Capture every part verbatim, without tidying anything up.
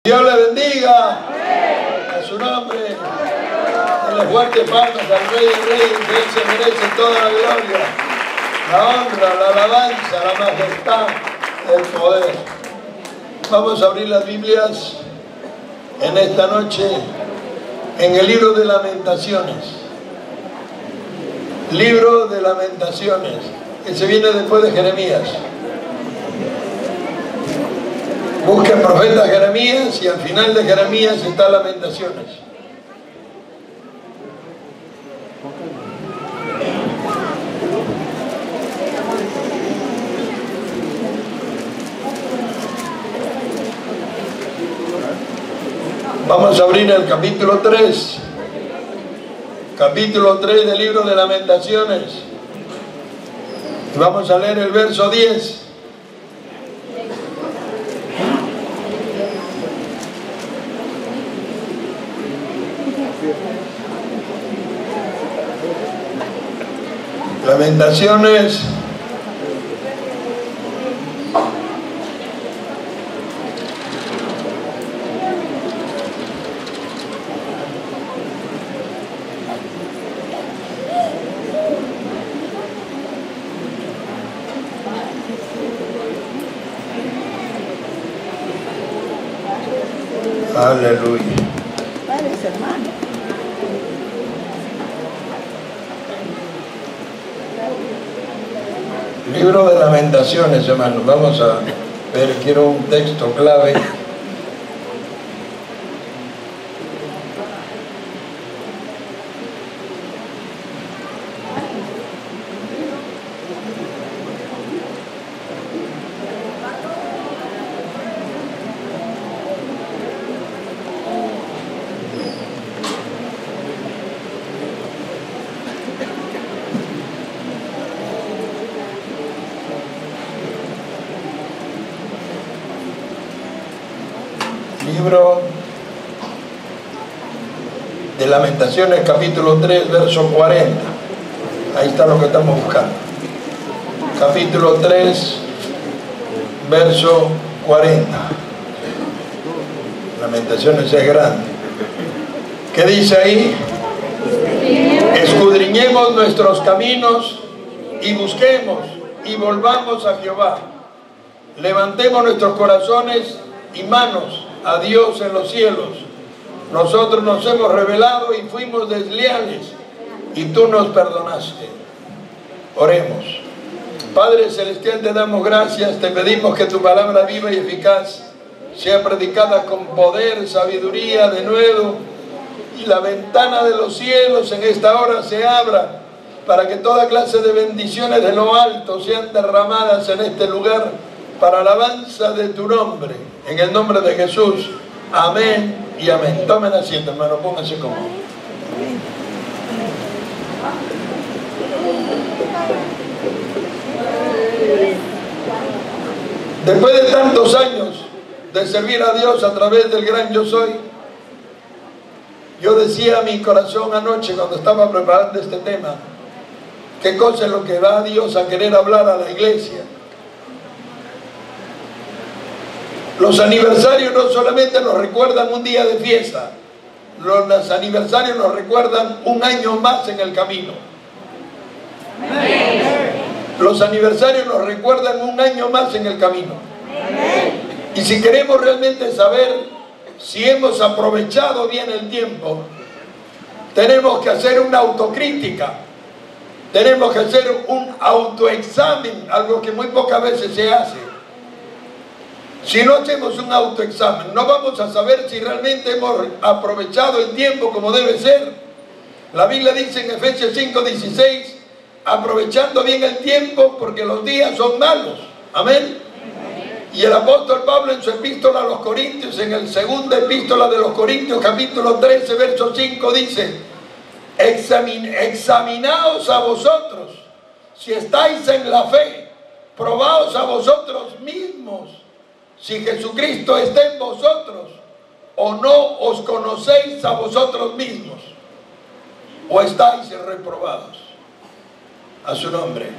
Dios le bendiga. A su nombre. Dale fuerte palmas al Rey de Reyes, que Él se merece toda la gloria, la honra, la alabanza, la majestad, el poder. Vamos a abrir las Biblias en esta noche en el libro de Lamentaciones. Libro de Lamentaciones, que se viene después de Jeremías. Busquen profeta Jeremías y al final de Jeremías está Lamentaciones. Vamos a abrir el capítulo tres. Capítulo tres del libro de Lamentaciones. Y vamos a leer el verso diez. Lamentaciones Aleluya. Padres, hermanos. Libro de Lamentaciones, hermanos. Vamos a ver, quiero un texto clave. Libro de Lamentaciones, capítulo tres, verso cuarenta. Ahí está lo que estamos buscando. Capítulo tres, verso cuarenta. Lamentaciones es grande. ¿Qué dice ahí? Escudriñemos nuestros caminos y busquemos y volvamos a Jehová. Levantemos nuestros corazones y manos a Dios en los cielos. Nosotros nos hemos rebelado y fuimos desleales y tú nos perdonaste. Oremos. Padre celestial, te damos gracias, te pedimos que tu palabra viva y eficaz sea predicada con poder, sabiduría, de nuevo, y la ventana de los cielos en esta hora se abra para que toda clase de bendiciones de lo alto sean derramadas en este lugar para alabanza de tu nombre, en el nombre de Jesús. Amén y amén. Tomen asiento, hermano, pónganse cómodos. Después de tantos años de servir a Dios a través del gran Yo Soy, yo decía a mi corazón anoche cuando estaba preparando este tema, qué cosa es lo que va a Dios a querer hablar a la iglesia. Los aniversarios no solamente nos recuerdan un día de fiesta, los aniversarios nos recuerdan un año más en el camino. Los aniversarios nos recuerdan un año más en el camino. Y si queremos realmente saber si hemos aprovechado bien el tiempo, tenemos que hacer una autocrítica, tenemos que hacer un autoexamen, algo que muy pocas veces se hace. Si no hacemos un autoexamen, no vamos a saber si realmente hemos aprovechado el tiempo como debe ser. La Biblia dice en Efesios cinco dieciséis, aprovechando bien el tiempo porque los días son malos. Amén. Y el apóstol Pablo en su epístola a los Corintios, en el segunda epístola de los Corintios, capítulo trece, verso cinco, dice, Examin, examinaos a vosotros, si estáis en la fe, probaos a vosotros mismos, si Jesucristo está en vosotros, o no os conocéis a vosotros mismos, o estáis reprobados. A su nombre.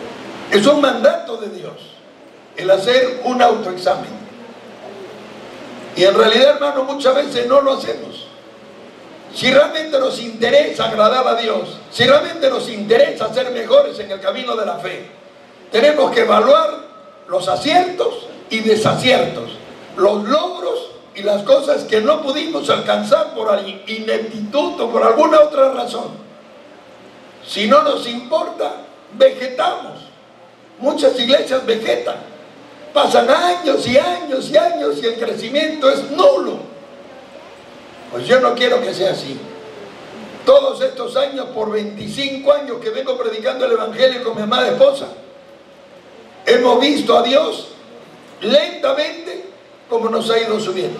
Es un mandato de Dios el hacer un autoexamen. Y en realidad, hermano, muchas veces no lo hacemos. Si realmente nos interesa agradar a Dios, si realmente nos interesa ser mejores en el camino de la fe, tenemos que evaluar los aciertos y desaciertos, los logros y las cosas que no pudimos alcanzar por ineptitud o por alguna otra razón. Si no nos importa, vegetamos. Muchas iglesias vegetan. Pasan años y años y años y el crecimiento es nulo. Pues yo no quiero que sea así. Todos estos años, por veinticinco años que vengo predicando el Evangelio con mi amada esposa, hemos visto a Dios lentamente como nos ha ido subiendo.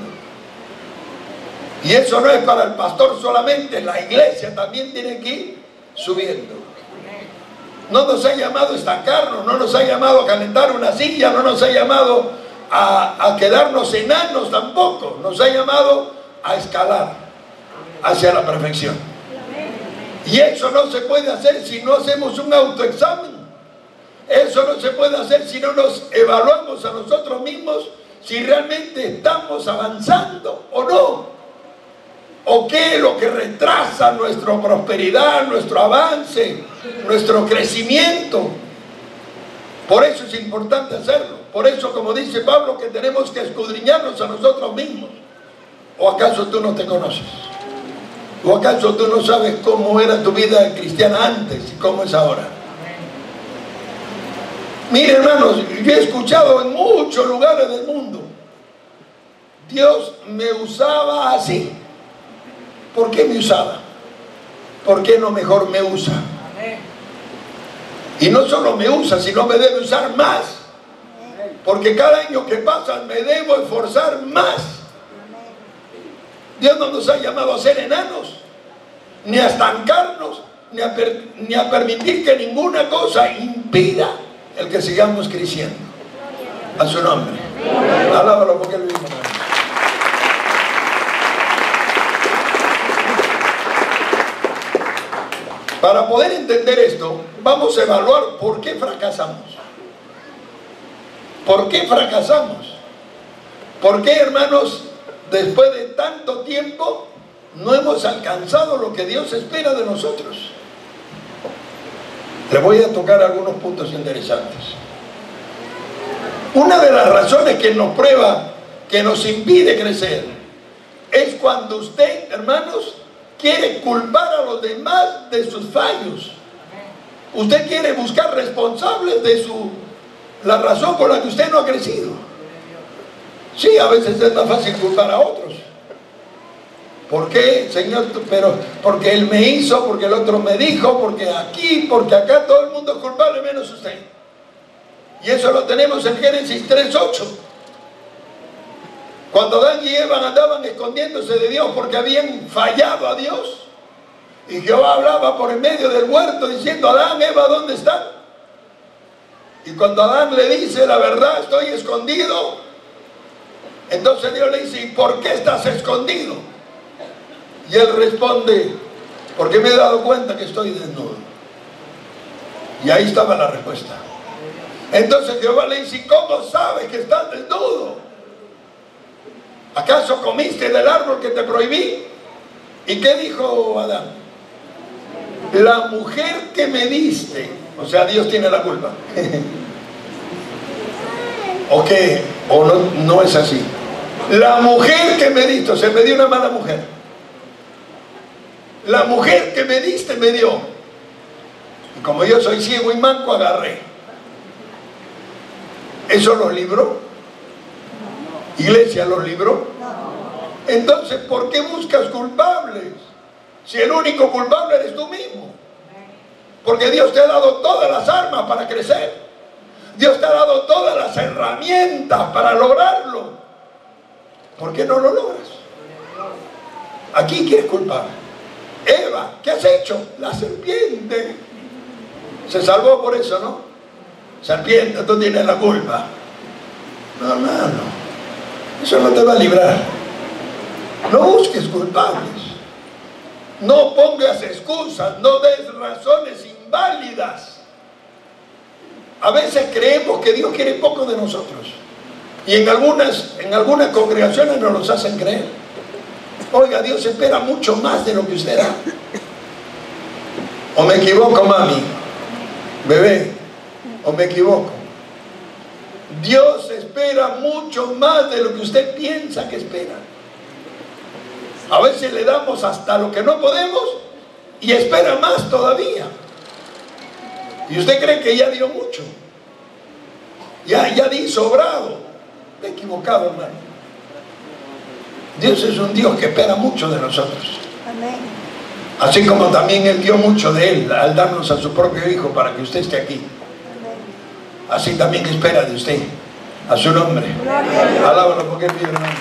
Y eso no es para el pastor solamente, la iglesia también tiene que ir subiendo. No nos ha llamado a estancarnos, no nos ha llamado a calentar una silla, no nos ha llamado a, a quedarnos enanos tampoco. Nos ha llamado a escalar hacia la perfección. Y eso no se puede hacer si no hacemos un autoexamen. Eso no se puede hacer si no nos evaluamos a nosotros mismos, si realmente estamos avanzando o no, o qué es lo que retrasa nuestra prosperidad, nuestro avance, nuestro crecimiento. Por eso es importante hacerlo. Por eso, como dice Pablo, que tenemos que escudriñarnos a nosotros mismos. ¿O acaso tú no te conoces? ¿O acaso tú no sabes cómo era tu vida cristiana antes y cómo es ahora? Mire, hermanos, yo he escuchado en muchos lugares del mundo: Dios me usaba así. ¿Por qué me usaba? ¿Por qué no mejor me usa? Y no solo me usa, sino me debe usar más. Porque cada año que pasa me debo esforzar más. Dios no nos ha llamado a ser enanos, ni a estancarnos, ni a, per, ni a permitir que ninguna cosa impida el que sigamos creciendo. A su nombre. Alábalo porque Él mismo. Para poder entender esto, vamos a evaluar por qué fracasamos. ¿Por qué fracasamos? ¿Por qué, hermanos, después de tanto tiempo no hemos alcanzado lo que Dios espera de nosotros? Le voy a tocar algunos puntos interesantes. Una de las razones que nos prueba, que nos impide crecer, es cuando usted, hermanos, quiere culpar a los demás de sus fallos. Usted quiere buscar responsables de su, la razón por la que usted no ha crecido. Sí, a veces es más fácil culpar a otros. ¿Por qué, Señor? Pero porque Él me hizo, porque el otro me dijo, porque aquí, porque acá, todo el mundo es culpable menos usted. Y eso lo tenemos en Génesis tres ocho. Cuando Adán y Eva andaban escondiéndose de Dios porque habían fallado a Dios, y Jehová hablaba por en medio del huerto diciendo: Adán, Eva, ¿dónde están? Y cuando Adán le dice la verdad, estoy escondido, entonces Dios le dice: ¿y por qué estás escondido? Y él responde: porque me he dado cuenta que estoy desnudo. Y ahí estaba la respuesta. Entonces Jehová le dice: ¿y cómo sabes que estás desnudo? ¿Acaso comiste del árbol que te prohibí? ¿Y qué dijo Adán? La mujer que me diste. O sea, Dios tiene la culpa. ¿O qué? ¿O no, no es así? La mujer que me diste, o sea, me dio una mala mujer. La mujer que me diste me dio. Y como yo soy ciego y manco, agarré. ¿Eso los libró? ¿Iglesia los libró? Entonces, ¿por qué buscas culpables? Si el único culpable eres tú mismo. Porque Dios te ha dado todas las armas para crecer. Dios te ha dado todas las herramientas para lograrlo. ¿Por qué no lo logras? Aquí quieres culpar. Eva, ¿qué has hecho? La serpiente. Se salvó por eso, ¿no? Serpiente, tú tienes la culpa. No, no, no. Eso no te va a librar. No busques culpables. No pongas excusas. No des razones inválidas. A veces creemos que Dios quiere poco de nosotros. Y en algunas, en algunas congregaciones nos los hacen creer. Oiga, Dios espera mucho más de lo que usted da. ¿O me equivoco, mami? Bebé, ¿o me equivoco? Dios espera mucho más de lo que usted piensa que espera. A veces le damos hasta lo que no podemos y espera más todavía. Y usted cree que ya dio mucho. Ya, ya di sobrado. Está equivocado, hermano. Dios es un Dios que espera mucho de nosotros. Amén. Así como también Él dio mucho de Él al darnos a su propio Hijo para que usted esté aquí. Así también espera de usted. A su nombre. Alábalo porque Él vive, hermanos.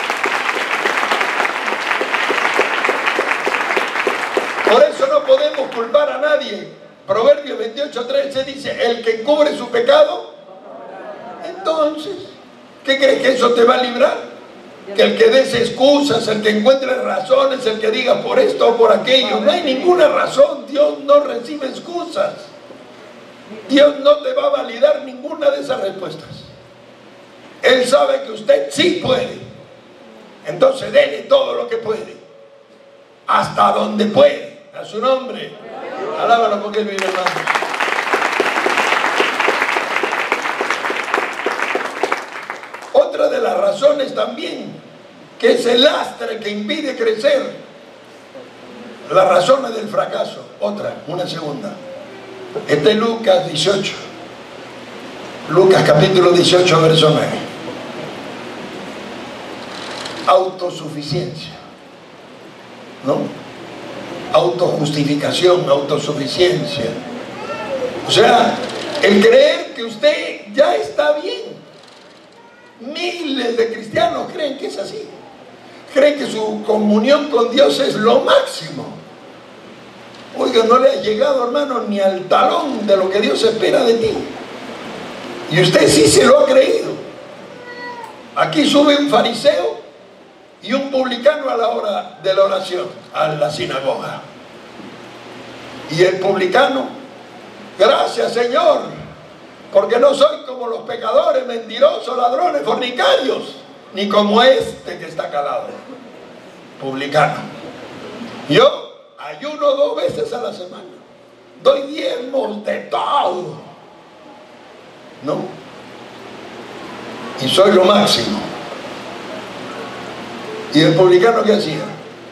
Por eso no podemos culpar a nadie. Proverbios veintiocho, trece dice: el que encubre su pecado, entonces, ¿qué crees que eso te va a librar? Que el que des excusas, el que encuentre razones, el que diga por esto o por aquello. No hay ninguna razón. Dios no recibe excusas. Dios no te va a validar ninguna de esas respuestas. Él sabe que usted sí puede. Entonces dele todo lo que puede. Hasta donde puede. A su nombre. Alábalo porque Él vive, hermano. Otra de las razones también, que es el lastre que impide crecer. Las razones del fracaso. Otra, una segunda. Este es Lucas dieciocho. Lucas capítulo dieciocho, verso nueve. Autosuficiencia. ¿No? Autojustificación, autosuficiencia. O sea, el creer que usted ya está bien. Miles de cristianos creen que es así. Creen que su comunión con Dios es lo máximo. Oiga, no le ha llegado, hermano, ni al talón de lo que Dios espera de ti. Y usted sí se lo ha creído. Aquí sube un fariseo y un publicano a la hora de la oración, a la sinagoga. Y el publicano: gracias, Señor, porque no soy como los pecadores, mentirosos, ladrones, fornicarios, ni como este que está calado. Publicano: yo ayuno dos veces a la semana, doy diezmos de todo, ¿no? Y soy lo máximo. ¿Y el publicano qué hacía?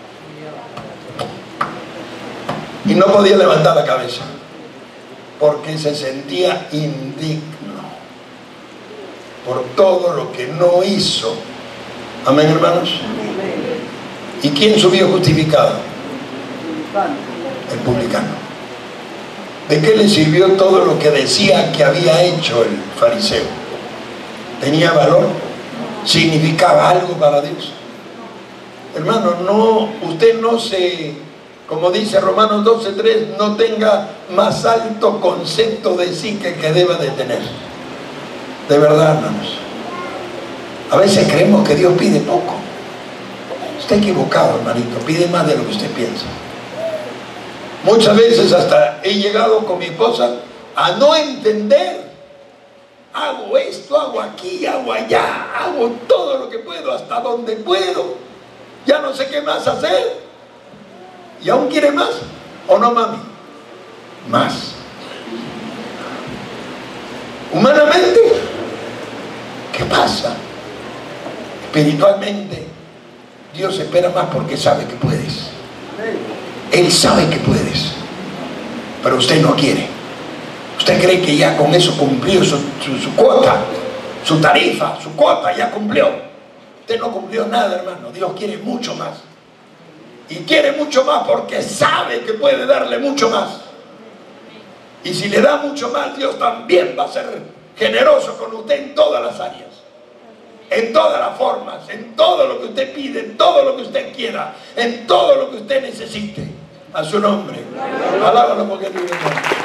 Y no podía levantar la cabeza, porque se sentía indigno por todo lo que no hizo. Amén, hermanos. ¿Y quién subió justificado? El publicano. ¿De qué le sirvió todo lo que decía que había hecho el fariseo? ¿Tenía valor? ¿Significaba algo para Dios? Hermano, no, usted no se, como dice Romanos doce, tres, no tenga más alto concepto de sí que que deba de tener. De verdad, hermanos. A veces creemos que Dios pide poco. Está equivocado, hermanito. Pide más de lo que usted piensa. Muchas veces hasta he llegado con mi esposa a no entender. Hago esto, hago aquí, hago allá, hago todo lo que puedo, hasta donde puedo. Ya no sé qué más hacer. ¿Y aún quiere más? ¿O no, mami? Más. Humanamente, ¿qué pasa? Espiritualmente, Dios espera más porque sabe que puedes. Él sabe que puedes, pero usted no quiere. Usted cree que ya con eso cumplió su, su, su cuota, su tarifa, su cuota, ya cumplió. Usted no cumplió nada, hermano. Dios quiere mucho más. Y quiere mucho más porque sabe que puede darle mucho más. Y si le da mucho más, Dios también va a ser generoso con usted en todas las áreas. En todas las formas, en todo lo que usted pide, en todo lo que usted quiera, en todo lo que usted necesite. A su nombre. Alábalo porque Él vive.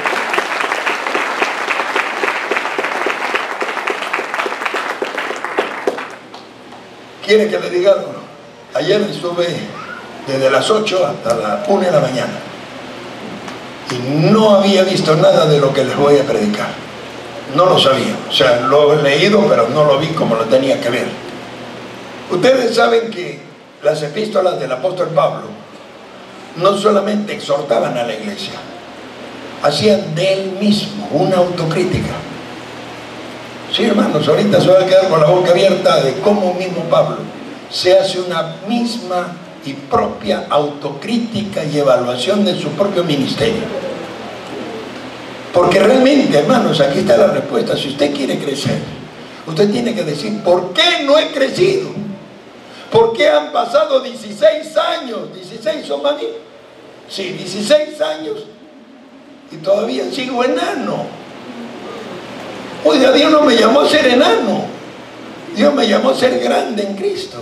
¿Quiere que le diga algo? Ayer estuve desde las ocho hasta las una de la mañana y no había visto nada de lo que les voy a predicar. No lo sabía, o sea, lo he leído, pero no lo vi como lo tenía que ver. Ustedes saben que las epístolas del apóstol Pablo no solamente exhortaban a la iglesia, hacían de él mismo una autocrítica. Sí, hermanos, ahorita se va a quedar con la boca abierta de cómo mismo Pablo se hace una misma y propia autocrítica y evaluación de su propio ministerio. Porque realmente, hermanos, aquí está la respuesta. Si usted quiere crecer, usted tiene que decir, ¿por qué no he crecido? ¿Por qué han pasado dieciséis años? ¿dieciséis son mami? Sí, dieciséis años y todavía sigo enano. Oiga, Dios no me llamó a ser enano, Dios me llamó a ser grande en Cristo.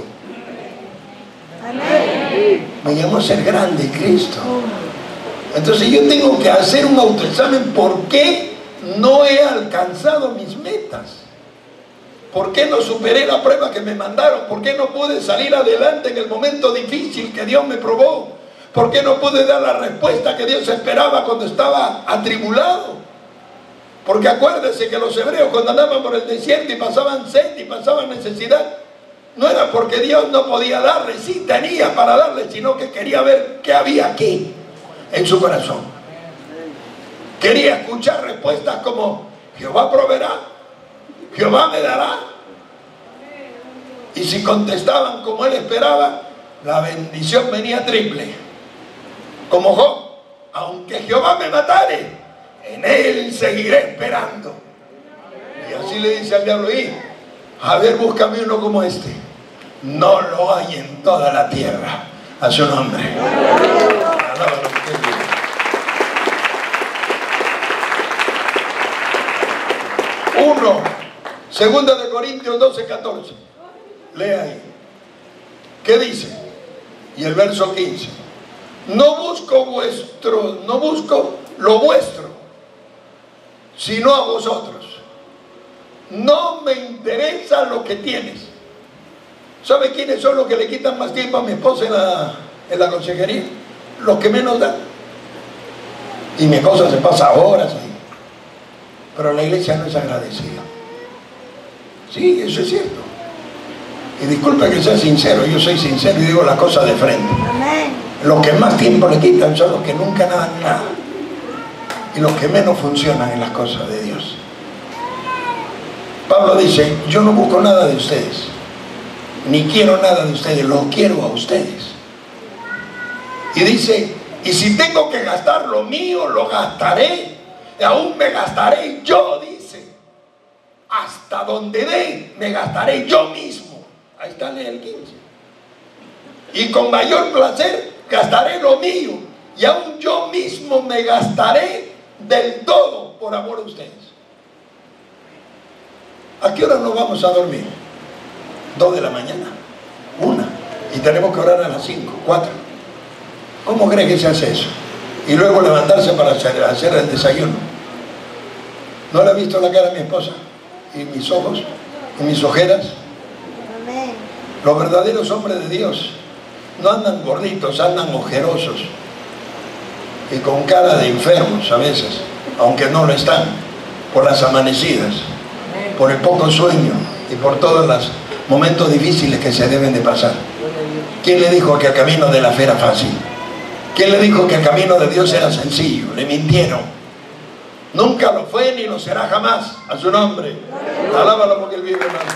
Amén. Me llamó a ser grande en Cristo. Entonces yo tengo que hacer un autoexamen. ¿Por qué no he alcanzado mis metas? ¿Por qué no superé la prueba que me mandaron? ¿Por qué no pude salir adelante en el momento difícil que Dios me probó? ¿Por qué no pude dar la respuesta que Dios esperaba cuando estaba atribulado? Porque acuérdese que los hebreos, cuando andaban por el desierto y pasaban sed y pasaban necesidad, no era porque Dios no podía darle, sí tenía para darle, sino que quería ver qué había aquí en su corazón. Quería escuchar respuestas como: Jehová proveerá, Jehová me dará. Y si contestaban como él esperaba, la bendición venía triple. Como Job: aunque Jehová me matare, en él seguiré esperando. Y así le dice al diablo: y a ver, búscame uno como este. No lo hay en toda la tierra. A su nombre. Uno, segunda de Corintios doce, catorce. Lea ahí. ¿Qué dice? Y el verso quince. No busco vuestro, no busco lo vuestro, sino a vosotros. No me interesa lo que tienes. ¿Sabe quiénes son los que le quitan más tiempo a mi esposa en la, en la consejería? Los que menos dan. Y mi esposa se pasa horas ahí. Pero la iglesia no es agradecida. Sí, eso es cierto. Y disculpe que sea sincero, yo soy sincero y digo las cosas de frente. Amén. Los que más tiempo le quitan son los que nunca dan nada. Y los que menos funcionan en las cosas de Dios. Pablo dice: yo no busco nada de ustedes, ni quiero nada de ustedes, los quiero a ustedes. Y dice: y si tengo que gastar lo mío, lo gastaré, y aún me gastaré yo, dice, hasta donde dé, me gastaré yo mismo. Ahí está el quince. Y con mayor placer gastaré lo mío, y aún yo mismo me gastaré del todo por amor a ustedes. ¿A qué hora nos vamos a dormir? Dos de la mañana, una, y tenemos que orar a las cinco, cuatro. ¿Cómo cree que se hace eso? Y luego levantarse para hacer, hacer el desayuno. ¿No le he visto la cara a mi esposa? Y mis ojos, y mis ojeras. Amén. Los verdaderos hombres de Dios no andan gorditos, andan ojerosos y con cara de enfermos a veces, aunque no lo están, por las amanecidas, por el poco sueño y por todos los momentos difíciles que se deben de pasar. ¿Quién le dijo que el camino de la fe era fácil? ¿Quién le dijo que el camino de Dios era sencillo? Le mintieron. Nunca lo fue ni lo será jamás. A su nombre. Alábalo porque él vive, hermanos.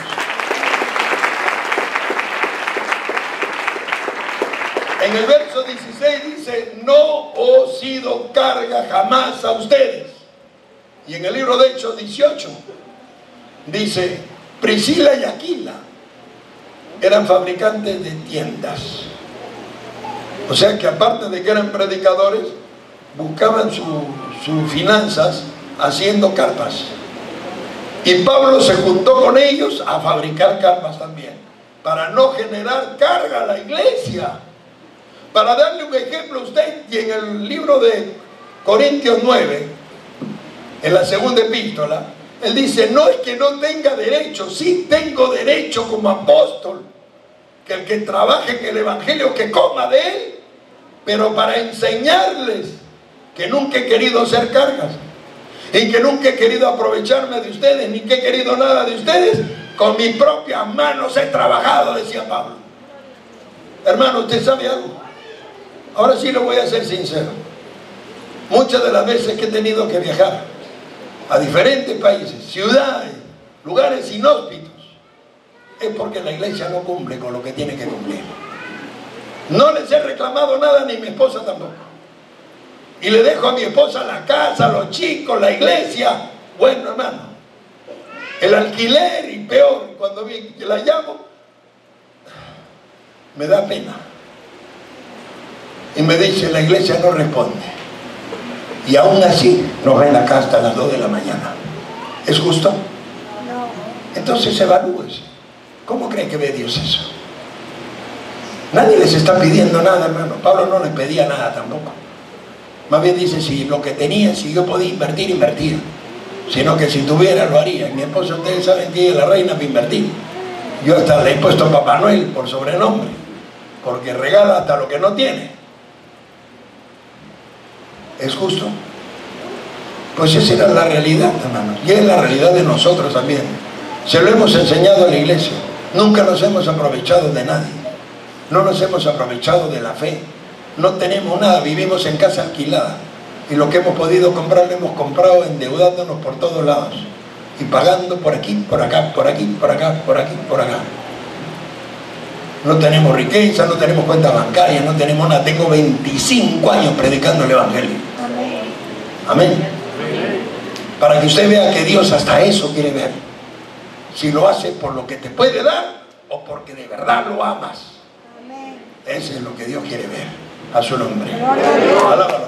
En el verso dieciséis dice: no os sido carga jamás a ustedes. Y en el libro de Hechos dieciocho dice: Priscila y Aquila eran fabricantes de tiendas. O sea que aparte de que eran predicadores, buscaban sus su finanzas haciendo carpas. Y Pablo se juntó con ellos a fabricar carpas también, para no generar carga a la iglesia. Para darle un ejemplo a usted, y en el libro de Corintios nueve, en la segunda epístola, él dice: no es que no tenga derecho, sí tengo derecho como apóstol, que el que trabaje en el evangelio que coma de él, pero para enseñarles que nunca he querido hacer cargas. y que nunca he querido aprovecharme de ustedes, ni que he querido nada de ustedes. Con mis propias manos he trabajado, decía Pablo. Hermano, ¿usted sabe algo? Ahora sí lo voy a ser sincero. Muchas de las veces que he tenido que viajar a diferentes países, ciudades, lugares inhóspitos, es porque la iglesia no cumple con lo que tiene que cumplir. No les he reclamado nada, ni mi esposa tampoco. Y le dejo a mi esposa la casa, los chicos, la iglesia. Bueno, hermano, el alquiler y peor, cuando vi que la llamo, me da pena. Y me dice, la iglesia no responde. Y aún así nos ven acá hasta las dos de la mañana. ¿Es justo? No. Entonces evalúese. ¿Cómo cree que ve Dios eso? Nadie les está pidiendo nada, hermano. Pablo no les pedía nada tampoco. Más bien dice, si lo que tenía, si yo podía invertir, invertir. Sino que si tuviera, lo haría. Y mi esposa, ustedes saben que ella es la reina para invertir. Yo hasta le he puesto a Papá Noel por sobrenombre, porque regala hasta lo que no tiene. ¿Es justo? Pues esa era la realidad, hermano. Y es la realidad de nosotros también. Se lo hemos enseñado a la iglesia. Nunca nos hemos aprovechado de nadie. No nos hemos aprovechado de la fe. No tenemos nada, vivimos en casa alquilada. Y lo que hemos podido comprar lo hemos comprado endeudándonos por todos lados. Y pagando por aquí, por acá, por aquí, por acá, por aquí, por acá. No tenemos riqueza, no tenemos cuentas bancarias, no tenemos nada. Tengo veinticinco años predicando el Evangelio. Amén. Amén. Para que usted vea que Dios hasta eso quiere ver. Si lo hace por lo que te puede dar o porque de verdad lo amas. Amén. Eso es lo que Dios quiere ver. A su nombre. Alábalo.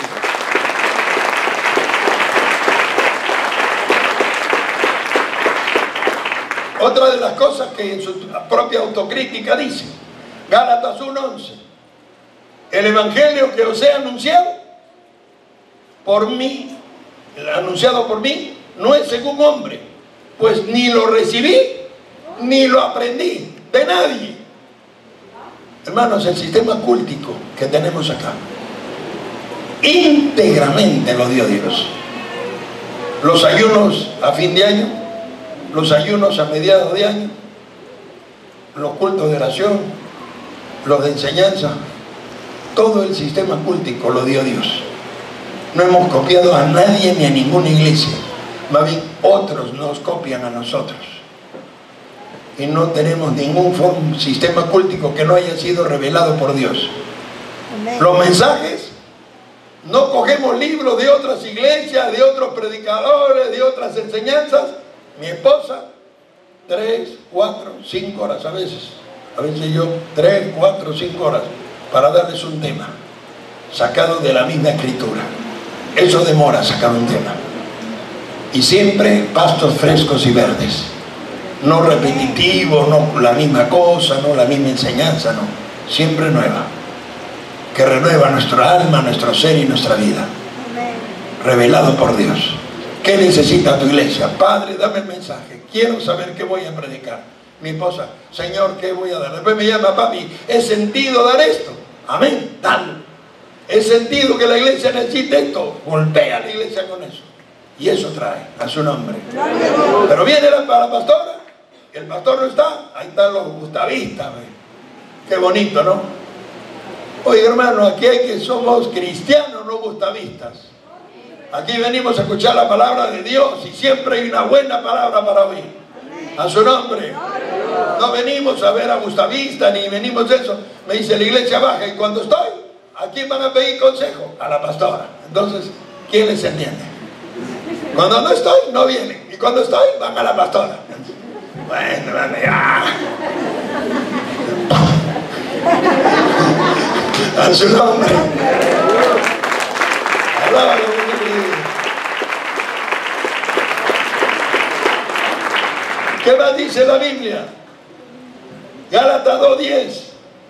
Otra de las cosas que en su propia autocrítica dice, Gálatas uno once, el evangelio que os he anunciado por mí, anunciado por mí, no es según hombre, pues ni lo recibí ni lo aprendí de nadie. Hermanos, el sistema cultico que tenemos acá íntegramente lo dio Dios. Los ayunos a fin de año, los ayunos a mediados de año, los cultos de oración, los de enseñanza, todo el sistema cultico lo dio Dios. No hemos copiado a nadie ni a ninguna iglesia, más bien otros nos copian a nosotros. Y no tenemos ningún form, sistema cultico que no haya sido revelado por Dios. Amén. Los mensajes, no cogemos libros de otras iglesias, de otros predicadores, de otras enseñanzas. Mi esposa, tres, cuatro, cinco horas a veces. A veces yo, tres, cuatro, cinco horas para darles un tema sacado de la misma escritura. Eso demora sacar un tema. Y siempre pastos frescos y verdes. No repetitivos, no la misma cosa, no la misma enseñanza, no. Siempre nueva. Que renueva nuestra alma, nuestro ser y nuestra vida. Revelado por Dios. ¿Qué necesita tu iglesia? Padre, dame el mensaje. Quiero saber qué voy a predicar. Mi esposa, Señor, ¿qué voy a dar? Después me llama, papi, ¿he sentido dar esto? Amén, dale. He sentido que la iglesia necesita esto. Golpea a la iglesia con eso. Y eso trae a su nombre. Pero viene la, la pastora. El pastor no está. Ahí están los gustavistas. ¿Ve? Qué bonito, ¿no? Oye, hermano, aquí hay que somos cristianos, no gustavistas. Aquí venimos a escuchar la palabra de Dios y siempre hay una buena palabra para oír. A su nombre. No venimos a ver a gustavista ni venimos eso. Me dice la iglesia baja y cuando estoy, ¿a quién van a pedir consejo? A la pastora. Entonces, ¿quién les entiende? Cuando no estoy, no vienen. Y cuando estoy, van a la pastora. Bueno, bueno, ya. A su nombre. Alábalo. ¿Qué más dice la Biblia? Gálatas dos diez.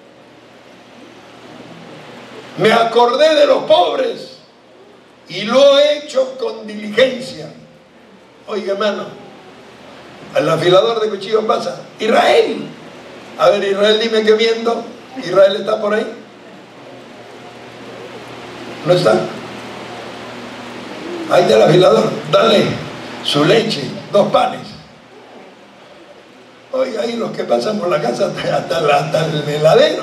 Me acordé de los pobres y lo he hecho con diligencia. Oiga, hermano, el afilador de cuchillo pasa. Israel. A ver, Israel, dime que viendo. Israel está por ahí. ¿No está? Ahí está el afilador, dale su leche, dos panes. Oiga, ahí los que pasan por la casa hasta, hasta, la, hasta el heladero.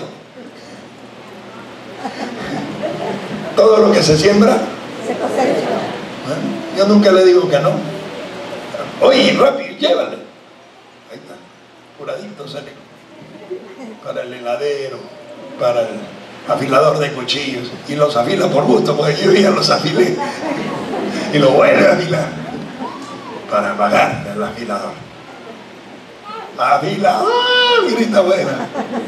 Todo lo que se siembra Se cosecha. bueno, yo nunca le digo que no. Oye, rápido, llévale. Ahí está, curadito sale. Para el heladero, para el afilador de cuchillos. Y los afila por gusto, porque yo ya los afilé. Y lo vuelve a afilar para pagar el afilador. Afilador, grita buena.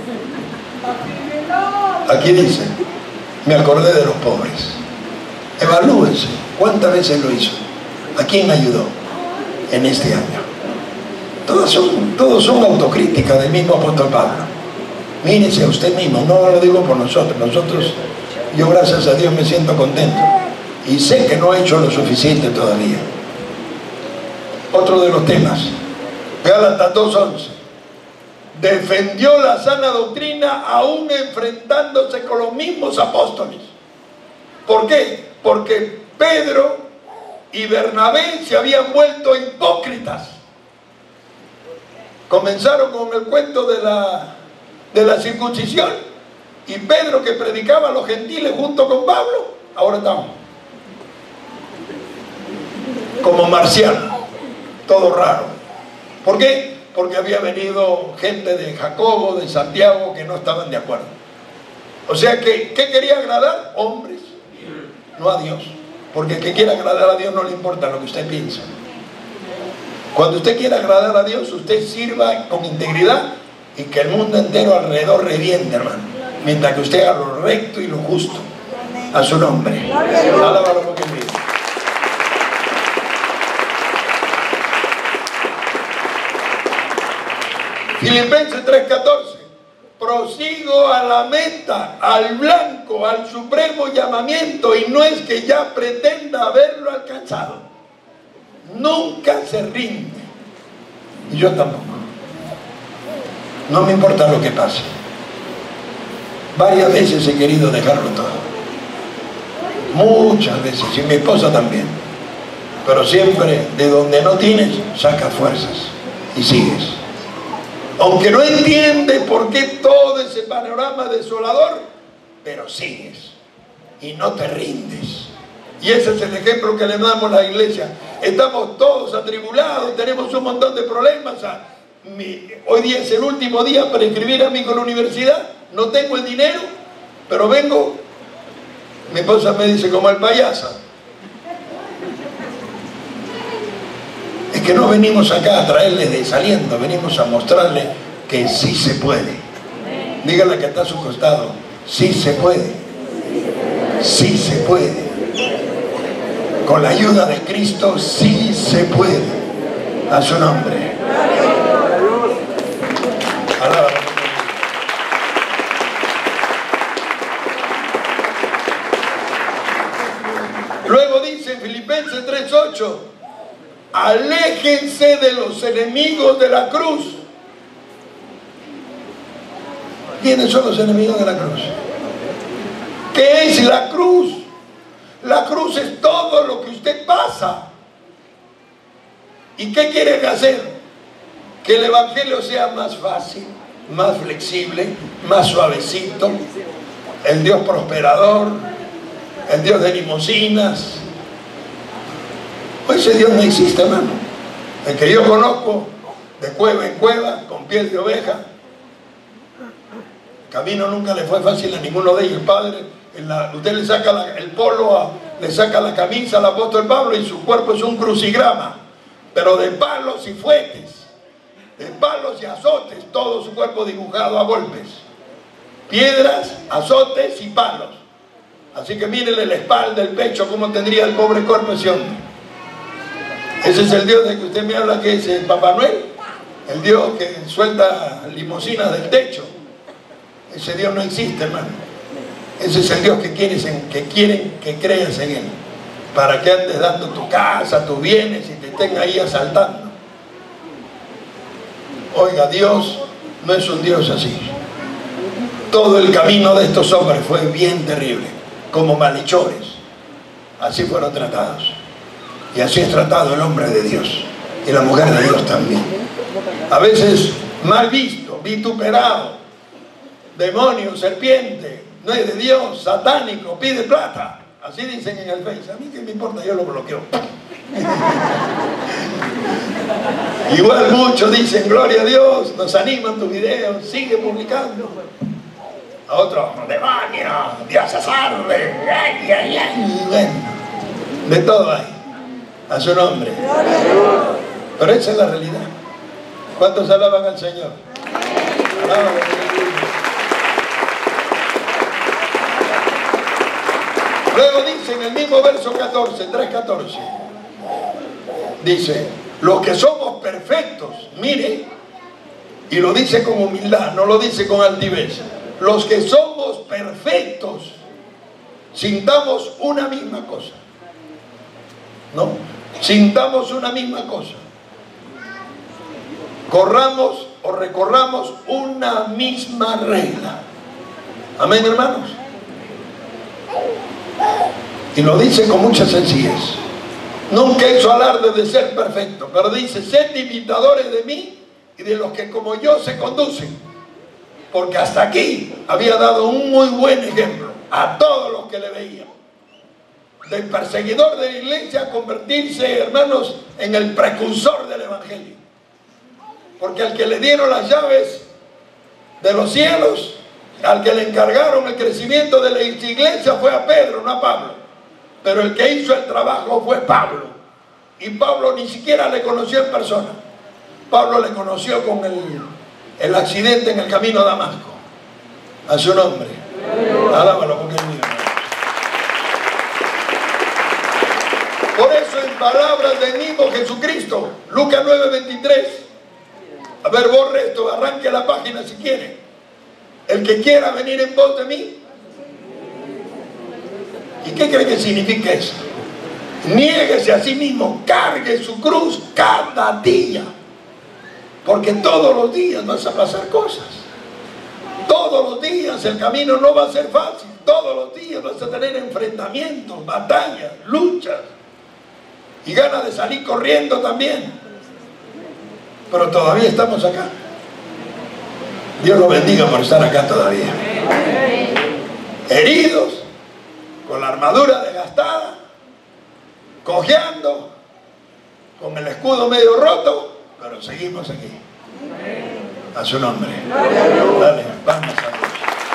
Aquí dice, me acordé de los pobres. Evalúense, ¿cuántas veces lo hizo? ¿A quién ayudó en este año? Todos son, todos son autocríticas del mismo apóstol Pablo. Mírese a usted mismo, no lo digo por nosotros. Nosotros, yo gracias a Dios me siento contento. Y sé que no he hecho lo suficiente todavía. Otro de los temas, Gálatas dos once. Defendió la sana doctrina aún enfrentándose con los mismos apóstoles. ¿Por qué? Porque Pedro y Bernabé se habían vuelto hipócritas. Comenzaron con el cuento de la, de la circuncisión. Y Pedro, que predicaba a los gentiles junto con Pablo, ahora estamos como marciano, todo raro. ¿Por qué? Porque había venido gente de Jacobo, de Santiago, que no estaban de acuerdo. O sea que, ¿qué quería agradar? Hombres, no a Dios. Porque el que quiera agradar a Dios no le importa lo que usted piensa. Cuando usted quiera agradar a Dios, usted sirva con integridad y que el mundo entero alrededor reviente, hermano. Mientras que usted haga lo recto y lo justo. A su nombre. Alábalo porque vive. Filipenses tres catorce. Prosigo a la meta, al blanco, al supremo llamamiento, y no es que ya pretenda haberlo alcanzado. Nunca se rinde. Y yo tampoco. No me importa lo que pase. Varias veces he querido dejarlo todo. Muchas veces, y mi esposa también. Pero siempre, de donde no tienes, sacas fuerzas y sigues. Aunque no entiende por qué todo ese panorama desolador, pero sigues y no te rindes. Y ese es el ejemplo que le damos a la iglesia. Estamos todos atribulados, tenemos un montón de problemas. Mi, hoy día es el último día para inscribir a mí con la universidad. No tengo el dinero, pero vengo. Mi esposa me dice como el payaso. Es que no venimos acá a traerle desaliento, venimos a mostrarle que sí se puede. Dígale que está a su costado, sí se puede. Sí se puede. Con la ayuda de Cristo, sí se puede. A su nombre. Alábalo. Luego dice en Filipenses tres ocho, aléjense de los enemigos de la cruz. ¿Quiénes son los enemigos de la cruz? ¿Qué es la cruz? La cruz es todo lo que usted pasa. ¿Y qué quiere hacer? Que el evangelio sea más fácil, más flexible, más suavecito. El Dios prosperador, el Dios de limosinas. Pues ese Dios no existe, hermano. El que yo conozco, de cueva en cueva, con piel de oveja. El camino nunca le fue fácil a ninguno de ellos. El Padre, en la, usted le saca la, el polo, a, le saca la camisa al apóstol Pablo y su cuerpo es un crucigrama. Pero de palos y fuetes, de palos y azotes, todo su cuerpo dibujado a golpes. Piedras, azotes y palos. Así que mírenle la espalda, el pecho, cómo tendría el pobre cuerpo ese hombre. Ese es el Dios de que usted me habla, que es el Papá Noel, el Dios que suelta limosinas del techo. Ese Dios no existe, hermano. Ese es el Dios que quieres en, que quieren que creas en Él, para que andes dando tu casa, tus bienes y te estén ahí asaltando. Oiga, Dios no es un Dios así. Todo el camino de estos hombres fue bien terrible, como malhechores. Así fueron tratados. Y así es tratado el hombre de Dios y la mujer de Dios también. A veces mal visto, vituperado, demonio, serpiente, no es de Dios, satánico, pide plata. Así dicen en el Face. A mí qué me importa, yo lo bloqueo. Igual muchos dicen, gloria a Dios, nos animan tus videos, sigue publicando. A otros, demonio, Dios es arde, ay, ay, ay. Y bueno, de todo hay, a su nombre. Pero esa es la realidad. ¿Cuántos alaban al Señor? Alaban al Señor. Luego dice en el mismo verso catorce, tres catorce, dice, los que somos perfectos, mire, y lo dice con humildad, no lo dice con altivez, los que somos perfectos, sintamos una misma cosa, ¿no? Sintamos una misma cosa, corramos o recorramos una misma regla. Amén, hermanos. Y lo dice con mucha sencillez. Nunca hizo alarde de ser perfecto, pero dice, sed imitadores de mí y de los que como yo se conducen, porque hasta aquí había dado un muy buen ejemplo a todos los que le veían, del perseguidor de la iglesia a convertirse, hermanos, en el precursor del evangelio, porque al que le dieron las llaves de los cielos, al que le encargaron el crecimiento de la iglesia fue a Pedro, no a Pablo. Pero el que hizo el trabajo fue Pablo. Y Pablo ni siquiera le conoció en persona. Pablo le conoció con el, el accidente en el camino a Damasco. A su nombre. Alábalo porque es mío. Por eso en palabras del mismo Jesucristo, Lucas nueve veintitrés. A ver, borre esto, arranque la página si quiere. El que quiera venir en pos de mí. ¿Y qué cree que significa eso? Niéguese a sí mismo, cargue su cruz cada día. Porque todos los días vas a pasar cosas. Todos los días el camino no va a ser fácil. Todos los días vas a tener enfrentamientos, batallas, luchas. Y ganas de salir corriendo también. Pero todavía estamos acá. Dios lo bendiga por estar acá todavía. Heridos, con la armadura desgastada, cojeando, con el escudo medio roto, pero seguimos aquí. A su nombre. Dale, vamos a Dios.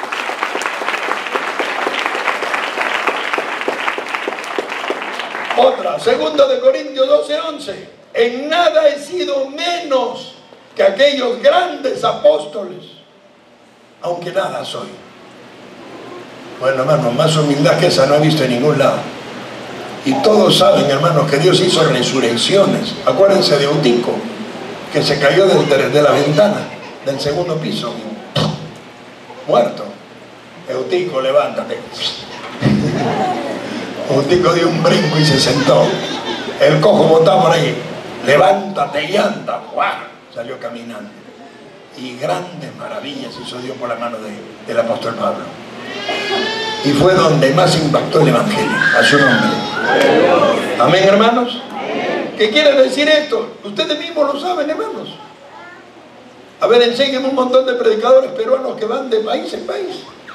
Otra, segunda de Corintios doce once. En nada he sido menos que aquellos grandes apóstoles, aunque nada soy. Bueno, hermanos, más humildad que esa no he visto en ningún lado. Y todos saben, hermanos, que Dios hizo resurrecciones. Acuérdense de Eutico, que se cayó de, de la ventana del segundo piso, muerto. Eutico, levántate. Eutico dio un brinco y se sentó. El cojo botaba por ahí, levántate y anda. ¡Guau! Salió caminando. Y grandes maravillas hizo Dios por la mano de, del apóstol Pablo. Y fue donde más impactó el evangelio, a su nombre. Amén, hermanos. ¿Qué quiere decir esto? Ustedes mismos lo saben, hermanos. A ver, enséñenme un montón de predicadores peruanos que van de país en país.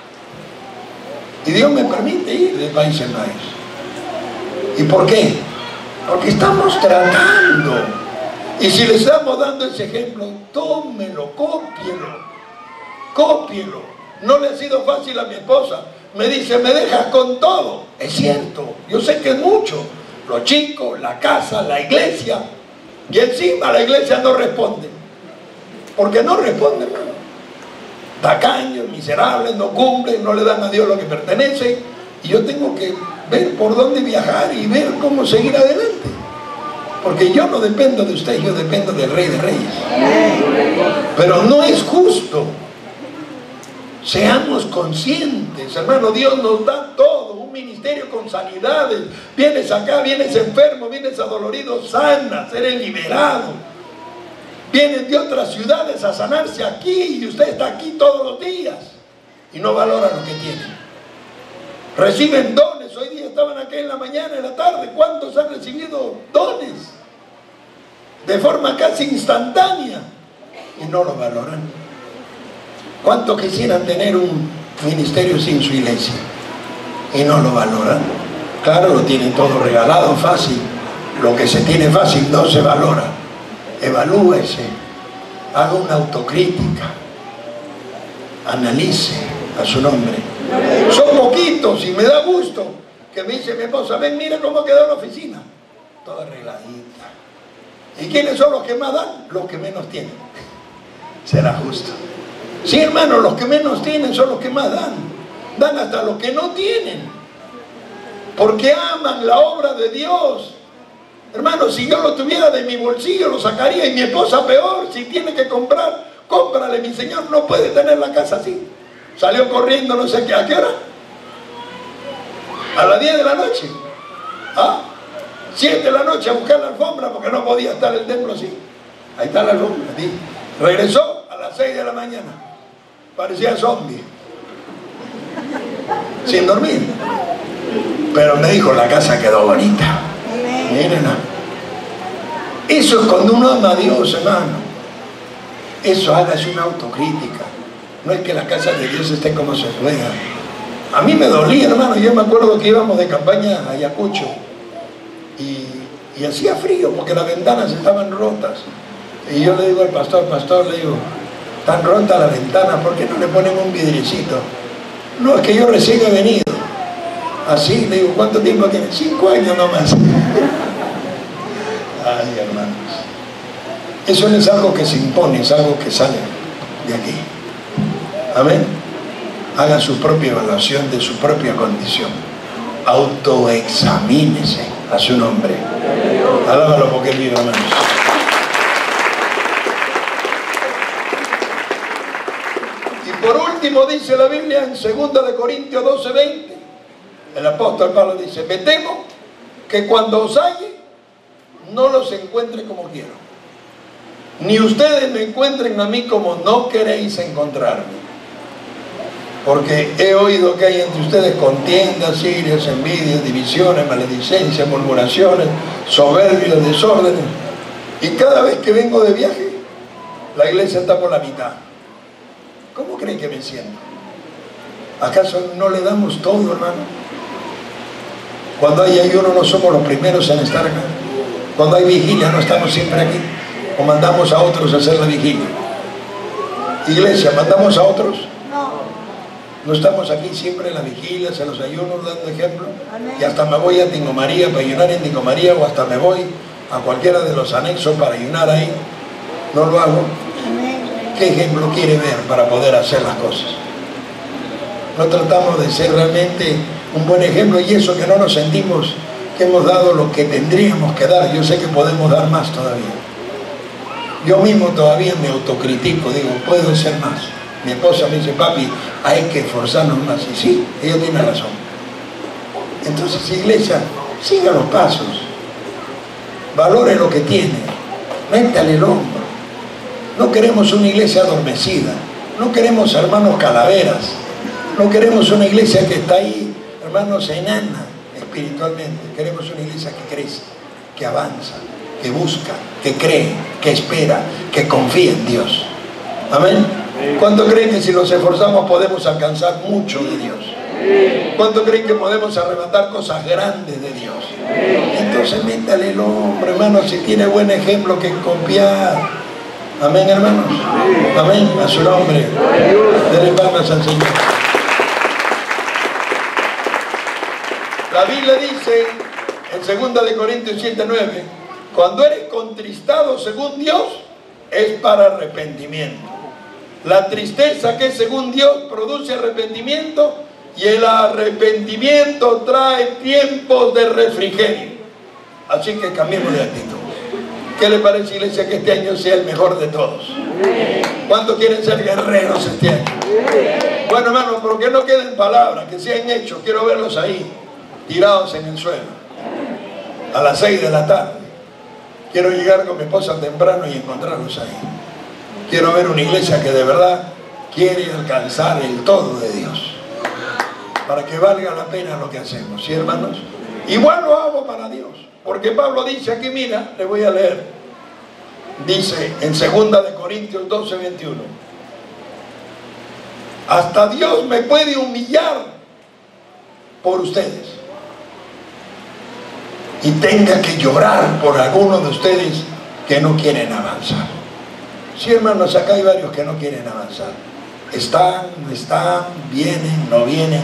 Y Dios me permite ir de país en país. ¿Y por qué? Porque estamos tratando. Y si le estamos dando ese ejemplo, tómelo, cópielo, cópielo. No le ha sido fácil a mi esposa. Me dice, me dejas con todo. Es cierto, yo sé que es mucho. Los chicos, la casa, la iglesia. Y encima la iglesia no responde. Porque no responde, hermano. Tacaños, miserables, no cumplen, no le dan a Dios lo que pertenece. Y yo tengo que ver por dónde viajar y ver cómo seguir adelante. Porque yo no dependo de usted, yo dependo del Rey de Reyes. Pero no es justo. Seamos conscientes, hermano, Dios nos da todo, un ministerio con sanidades. Vienes acá, vienes enfermo, vienes adolorido, sanas, eres liberado. Vienen de otras ciudades a sanarse aquí y usted está aquí todos los días y no valora lo que tiene. Reciben dones dones. Hoy día estaban aquí en la mañana, en la tarde. ¿Cuántos han recibido dones? De forma casi instantánea. Y no lo valoran. ¿Cuántos quisieran tener un ministerio sin su iglesia? Y no lo valoran. Claro, lo tienen todo regalado, fácil. Lo que se tiene fácil no se valora. Evalúese. Haga una autocrítica. Analice a su nombre. Son poquitos y me da gusto que me dice mi esposa, ven, mira cómo quedó la oficina. Toda arregladita. ¿Y quiénes son los que más dan? Los que menos tienen. Será justo. Sí, hermano, los que menos tienen son los que más dan. Dan hasta los que no tienen. Porque aman la obra de Dios. Hermano, si yo lo tuviera de mi bolsillo, lo sacaría. Y mi esposa peor, si tiene que comprar, cómprale. Mi señor no puede tener la casa así. Salió corriendo no sé qué. ¿A qué hora? A las diez de la noche. ¿Ah? siete de la noche a buscar la alfombra porque no podía estar el templo así. Ahí está la alfombra. ¿Sí? Regresó a las seis de la mañana. Parecía zombie. Sin dormir. Pero me dijo, la casa quedó bonita. Mírenla. Eso es cuando uno ama a Dios, hermano. Eso, hágase una autocrítica. No es que la casa de Dios esté como se juega. A mí me dolía, hermano. Yo me acuerdo que íbamos de campaña a Ayacucho. Y, y hacía frío porque las ventanas estaban rotas. Y yo le digo al pastor, pastor, le digo, tan rota la ventana, ¿por qué no le ponen un vidriecito? No, es que yo recién he venido. Así, le digo, ¿cuánto tiempo tiene? Cinco años nomás. Ay, hermanos. Eso no es algo que se impone, es algo que sale de aquí. Amén. Haga su propia evaluación de su propia condición. Autoexamínese a su nombre. Alábalo porque él vive, hermanos. Y por último dice la Biblia en segunda de Corintios doce, veinte. El apóstol Pablo dice, me temo que cuando os halle, no los encuentre como quiero. Ni ustedes me encuentren a mí como no queréis encontrarme. Porque he oído que hay entre ustedes contiendas, irias, envidias, divisiones, maledicencias, murmuraciones, soberbios, desórdenes. Y cada vez que vengo de viaje, la iglesia está por la mitad. ¿Cómo creen que me siento? ¿Acaso no le damos todo, hermano? Cuando hay ayuno no somos los primeros en estar acá. Cuando hay vigilia no estamos siempre aquí. O mandamos a otros a hacer la vigilia. Iglesia, ¿mandamos a otros? No. No estamos aquí siempre en la vigilia, en los ayunos, dando ejemplo. Amén. Y hasta me voy a Tingo María para ayunar en Tingo María, o hasta me voy a cualquiera de los anexos para ayunar ahí. No lo hago. Amén. ¿Qué ejemplo quiere ver para poder hacer las cosas? No tratamos de ser realmente un buen ejemplo, y eso que no nos sentimos que hemos dado lo que tendríamos que dar. Yo sé que podemos dar más todavía. Yo mismo todavía me autocritico, digo, puedo ser más. Mi esposa me dice, papi, hay que esforzarnos más. Y sí, ella tiene razón. Entonces, iglesia, siga los pasos. Valore lo que tiene. Métale el hombro. No queremos una iglesia adormecida. No queremos hermanos calaveras. No queremos una iglesia que está ahí, hermanos, enana espiritualmente. Queremos una iglesia que crece, que avanza, que busca, que cree, que espera, que confía en Dios. Amén. ¿Cuánto creen que si nos esforzamos podemos alcanzar mucho de Dios? ¿Cuánto creen que podemos arrebatar cosas grandes de Dios? Entonces métale el hombro, hermano, si tiene buen ejemplo que copiar. Amén, hermanos. Amén, a su nombre. Denle palmas al Señor. La Biblia dice en segunda de Corintios siete, nueve, cuando eres contristado según Dios, es para arrepentimiento. La tristeza que según Dios produce arrepentimiento, y el arrepentimiento trae tiempos de refrigerio. Así que cambiemos de actitud. ¿Qué le parece, iglesia, que este año sea el mejor de todos? ¿Cuántos quieren ser guerreros este año? Bueno, hermano, pero que no queden palabras, que sean hechos. Quiero verlos ahí, tirados en el suelo, a las seis de la tarde. Quiero llegar con mi esposa temprano y encontrarlos ahí. Quiero ver una iglesia que de verdad quiere alcanzar el todo de Dios. para que valga la pena lo que hacemos, ¿sí, hermanos? Igual lo hago para Dios, porque Pablo dice aquí, mira, le voy a leer, dice en segunda de Corintios doce, veintiuno, hasta Dios me puede humillar por ustedes y tenga que llorar por alguno de ustedes que no quieren avanzar. Sí, hermanos, acá hay varios que no quieren avanzar. Están, no están, vienen, no vienen.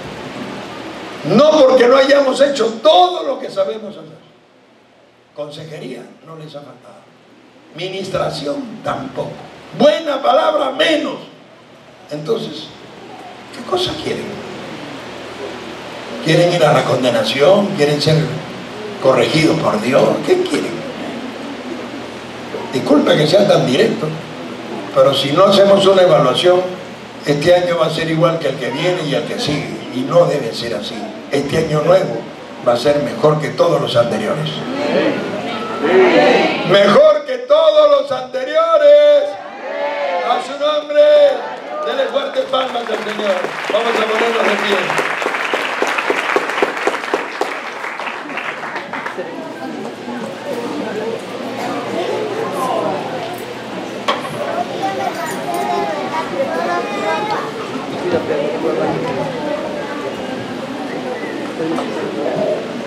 No porque no hayamos hecho todo lo que sabemos hacer. Consejería no les ha faltado. Ministración tampoco. Buena palabra menos. Entonces, ¿qué cosa quieren? ¿Quieren ir a la condenación? ¿Quieren ser corregidos por Dios? ¿Qué quieren? Disculpe que sea tan directo, pero si no hacemos una evaluación, este año va a ser igual que el que viene y el que sigue, y no debe ser así. Este año nuevo va a ser mejor que todos los anteriores. Mejor que todos los anteriores. A su nombre, denle fuertes palmas al Señor. Vamos a ponernos de pie. Thank you.